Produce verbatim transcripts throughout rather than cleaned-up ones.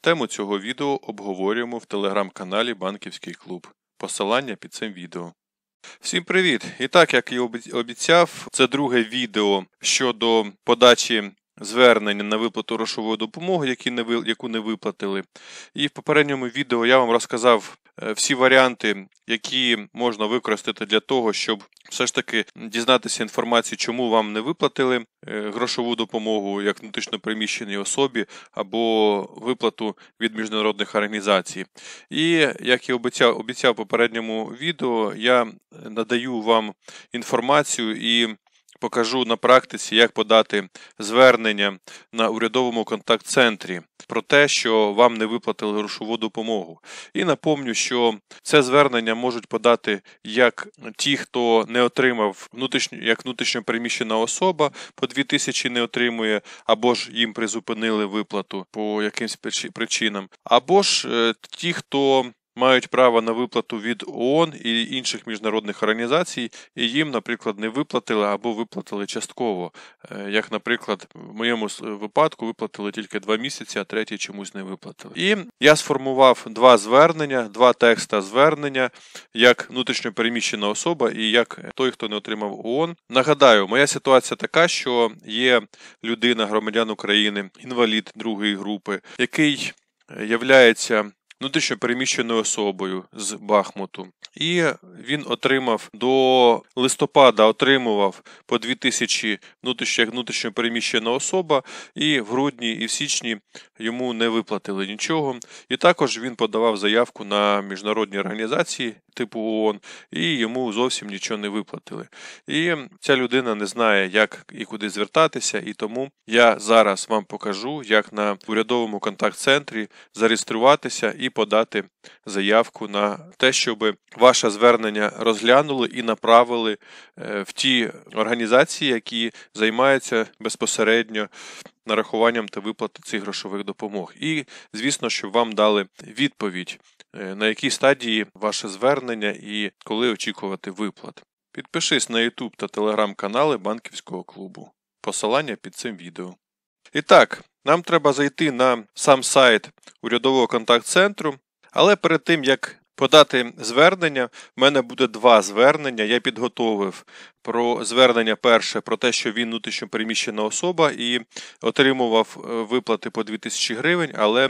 Тему цього відео обговорюємо в телеграм-каналі Банківський клуб. Посилання під цим відео. Всім привіт! І так, як і обіцяв, це друге відео щодо подачі звернення на виплату грошової допомоги, яку не виплатили. І в попередньому відео я вам розказав всі варіанти, які можна використати для того, щоб все ж таки дізнатися інформацію, чому вам не виплатили грошову допомогу як внутрішньо переміщеній особі або виплату від міжнародних організацій. І, як і обіцяв, обіцяв в попередньому відео, я надаю вам інформацію і покажу на практиці, як подати звернення на урядовому контакт-центрі про те, що вам не виплатили грошову допомогу. І напомню, що це звернення можуть подати як ті, хто не отримав, внутрішньо, як внутрішньо переміщена особа, по дві тисячі не отримує, або ж їм призупинили виплату по якимсь причинам, або ж ті, хто мають право на виплату від ООН і інших міжнародних організацій, і їм, наприклад, не виплатили або виплатили частково. Як, наприклад, в моєму випадку виплатили тільки два місяці, а третій чомусь не виплатили. І я сформував два звернення, два текста звернення, як внутрішньо переміщена особа і як той, хто не отримав ООН. Нагадаю, моя ситуація така, що є людина, громадян України, інвалід другої групи, який являється внутрішньо переміщеною особою з Бахмуту. І він отримав до листопада отримував по дві тисячі внутрішньо, як внутрішньо переміщена особа, і в грудні і в січні йому не виплатили нічого. І також він подавав заявку на міжнародні організації типу ООН, і йому зовсім нічого не виплатили. І ця людина не знає, як і куди звертатися, і тому я зараз вам покажу, як на урядовому контакт-центрі зареєструватися і подати заявку на те, щоб ваше звернення розглянули і направили в ті організації, які займаються безпосередньо нарахуванням та виплати цих грошових допомог. І, звісно, щоб вам дали відповідь, на якій стадії ваше звернення і коли очікувати виплат. Підпишись на YouTube та Telegram канали Банківського клубу. Посилання під цим відео. І так, нам треба зайти на сам сайт урядового контакт-центру, але перед тим, як подати звернення, в мене буде два звернення. Я підготовив про звернення перше, про те, що він внутрішньо переміщена особа і отримував виплати по дві тисячі гривень, але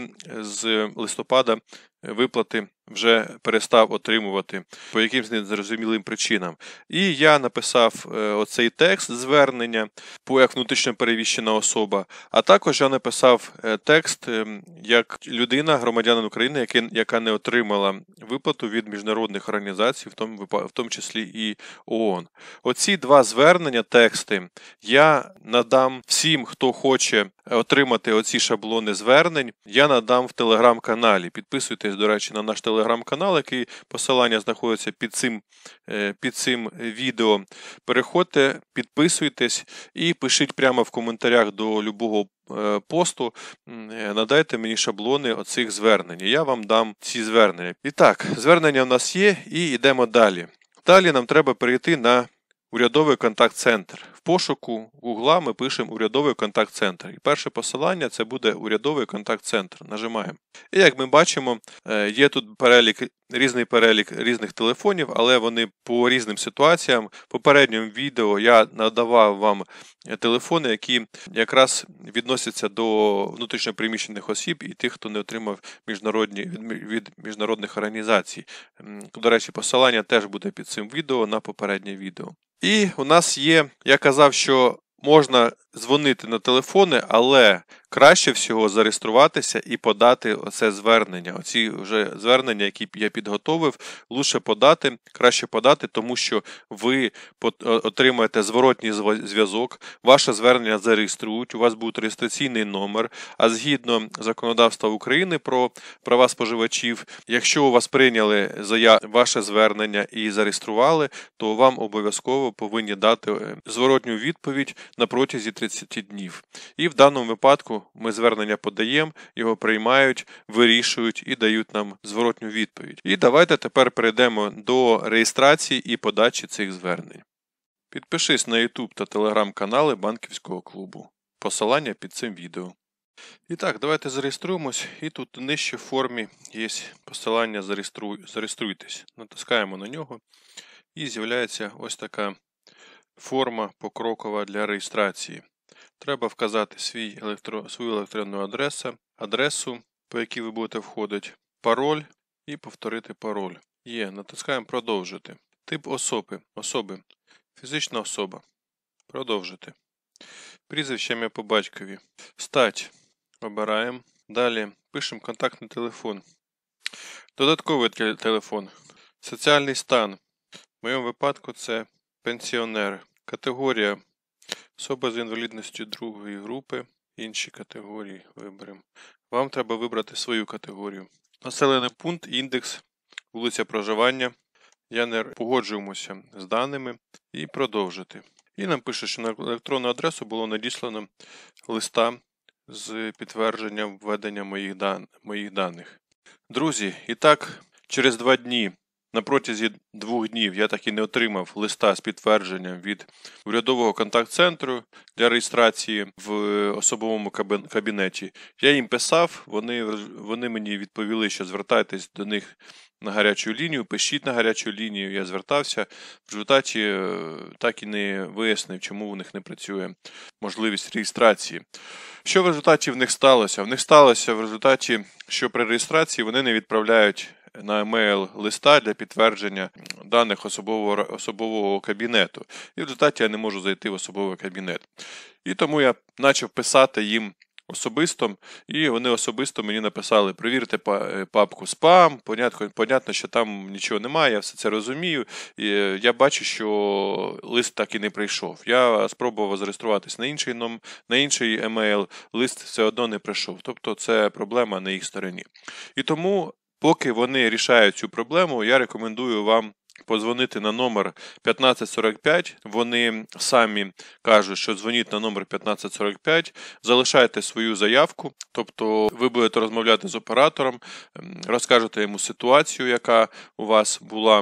з листопада виплати вже перестав отримувати по якимсь незрозумілим причинам. І я написав оцей текст звернення по як внутрішньо переміщена особа, а також я написав текст як людина, громадянин України, яка не отримала виплату від міжнародних організацій, в тому, в тому числі і ООН. Оці два звернення, тексти, я надам всім, хто хоче отримати оці шаблони звернень, я надам в телеграм-каналі. Підписуйтесь, до речі, на наш телеграм-канал, який посилання знаходиться під цим, під цим відео. Переходьте, підписуйтесь і пишіть прямо в коментарях до любого посту, надайте мені шаблони оцих звернень. Я вам дам ці звернення. І так, звернення в нас є і йдемо далі. Далі нам треба перейти на урядовий контакт-центр. В пошуку Гугла ми пишемо урядовий контакт-центр. І перше посилання це буде урядовий контакт-центр. Нажимаємо. І як ми бачимо, є тут перелік, різний перелік різних телефонів, але вони по різним ситуаціям. В попередньому відео я надавав вам телефони, які якраз відносяться до внутрішньо переміщених осіб і тих, хто не отримав міжнародні, від міжнародних організацій. До речі, посилання теж буде під цим відео на попереднє відео. І у нас є, я казав, що можна дзвонити на телефони, але краще всього зареєструватися і подати оце звернення. Оці вже звернення, які я підготовив, лучше подати, краще подати, тому що ви отримаєте зворотній зв'язок, ваше звернення зареєструють, у вас буде реєстраційний номер, а згідно законодавства України про права споживачів, якщо у вас прийняли ваше звернення і зареєстрували, то вам обов'язково повинні дати зворотню відповідь на протязі тридцяти днів. І в даному випадку ми звернення подаємо, його приймають, вирішують і дають нам зворотню відповідь. І давайте тепер перейдемо до реєстрації і подачі цих звернень. Підпишись на YouTube та Telegram канали Банківського клубу. Посилання під цим відео. І так, давайте зареєструємось. І тут нижче в формі є посилання «Зареєструй... «Зареєструйтесь». Натискаємо на нього і з'являється ось така форма покрокова для реєстрації. Треба вказати свій електро... свою електронну адресу, адресу, по якій ви будете входити, пароль і повторити пароль. Є, натискаємо «Продовжити». Тип особи. Особи. Фізична особа. Продовжити. Прізвище, ім'я по батькові. Стать. Обираємо. Далі пишемо контактний телефон. Додатковий телефон. Соціальний стан. В моєму випадку це пенсіонер. Категорія. Особа з інвалідністю другої групи. Інші категорії виберемо. Вам треба вибрати свою категорію. Населений пункт, індекс, вулиця проживання. Я не погоджуємося з даними. І продовжити. І нам пише, що на електронну адресу було надіслано листа з підтвердженням введення моїх, дан... моїх даних. Друзі, і так, через два дні, на протязі двох днів я так і не отримав листа з підтвердженням від урядового контакт-центру для реєстрації в особовому кабінеті. Я їм писав, вони, вони мені відповіли, що звертайтесь до них на гарячу лінію, пишіть на гарячу лінію, я звертався. В результаті так і не вияснив, чому у них не працює можливість реєстрації. Що в результаті в них сталося? В них сталося в результаті, що при реєстрації вони не відправляють на емейл листа для підтвердження даних особового, особового кабінету. І в результаті я не можу зайти в особовий кабінет. І тому я почав писати їм особисто, і вони особисто мені написали: перевірте папку спам, понятно, понятно, що там нічого немає, я все це розумію, і я бачу, що лист так і не прийшов. Я спробував зареєструватись на інший, ном, на інший емейл, лист все одно не прийшов, тобто це проблема на їх стороні. І тому, поки вони рішають цю проблему, я рекомендую вам подзвонити на номер п'ятнадцять сорок п'ять, вони самі кажуть, що дзвоніть на номер п'ятнадцять сорок п'ять, залишайте свою заявку, тобто ви будете розмовляти з оператором, розкажете йому ситуацію, яка у вас була,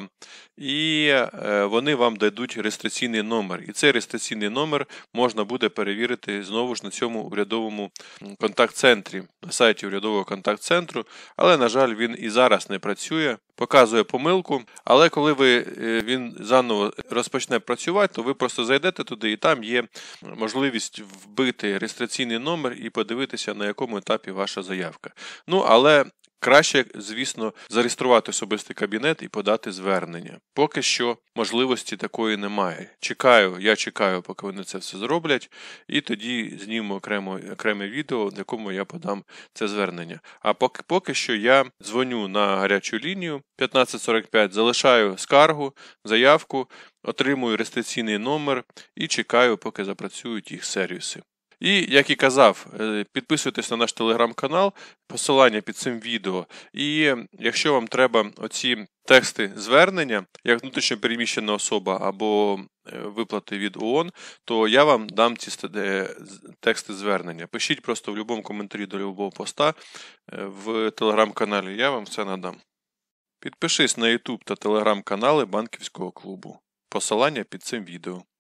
і вони вам дадуть реєстраційний номер. І цей реєстраційний номер можна буде перевірити знову ж на цьому урядовому контакт-центрі, на сайті урядового контакт-центру, але, на жаль, він і зараз не працює, показує помилку, але коли ви, він заново розпочне працювати, то ви просто зайдете туди, і там є можливість вбити реєстраційний номер і подивитися, на якому етапі ваша заявка. Ну, але краще, звісно, зареєструвати особистий кабінет і подати звернення. Поки що можливості такої немає. Чекаю, я чекаю, поки вони це все зроблять, і тоді знімемо окремо, окреме відео, в якому я подам це звернення. А поки, поки що я дзвоню на гарячу лінію п'ятнадцять сорок п'ять, залишаю скаргу, заявку, отримую реєстраційний номер і чекаю, поки запрацюють їх сервіси. І, як і казав, підписуйтесь на наш телеграм-канал, посилання під цим відео. І якщо вам треба оці тексти звернення, як внутрішньо переміщена особа або виплати від ООН, то я вам дам ці тексти звернення. Пишіть просто в будь-якому коментарі до будь-якого поста в телеграм-каналі, я вам все надам. Підпишись на ютуб та телеграм-канали банківського клубу. Посилання під цим відео.